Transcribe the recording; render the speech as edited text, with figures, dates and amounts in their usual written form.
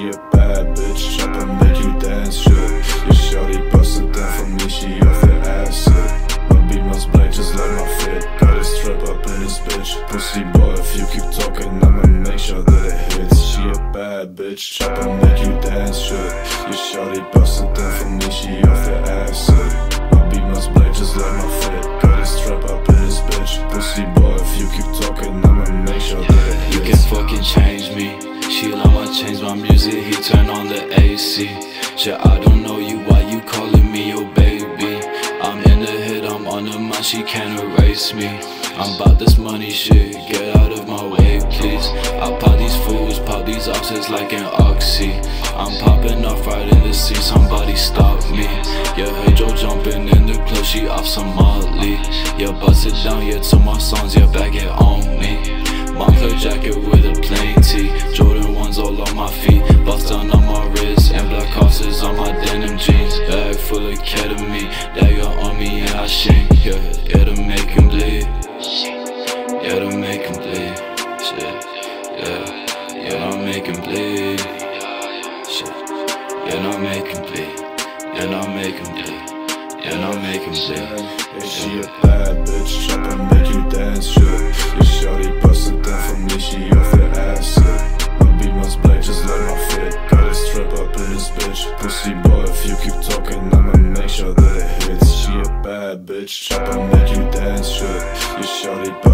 she a bad bitch, tryna make you dance, shit. Your shawty bustin' down for me, she off the acid. My beat must black just like my fit. Got a strap up in this bitch. Pussy boy, if you keep talking, I'ma make sure that it hits. She a bad bitch, tryna make you dance, shit. Your shawty bustin' down for me, she off the acid. My beat must black just like my fit. Got a strap up in this bitch. Pussy boy, if you keep talking, I'ma make sure that it hits. You can fucking change me. She like my change my music, he turn on the AC. Shit, I don't know you, why you calling me your baby? I'm in the hit, I'm on the mind, she can't erase me. I'm about this money shit, get out of my way please. I pop these fools, pop these oxes like an oxy. I'm popping off right in the seat, somebody stop me. Yeah, heard Joe jumping in the club, she off some Molly. Yeah, bust it down, yeah, to my songs, yeah, back it on me. Moncler jacket with a plain tee, Jordan 1s all on my feet, bust down on my wrist, and black crosses on my denim jeans. Bag full of ketamine, dagger on me and I shink. Yeah, to make him bleed. Yeah, to make him bleed. Shit, yeah, to make him bleed. Shit, yeah, to make him bleed. Yeah, to make him bleed. Yeah, to make him bleed. Yeah, she a bad bitch, tryna make you dance, shit. Your shawty bustin' down for me, she off the acid. My beat must black just like my fit. Got a strap up in this bitch. Pussy boy, if you keep talking, I'ma make sure that it hits. She a bad bitch, tryna make you dance, shit. Your shawty bustin'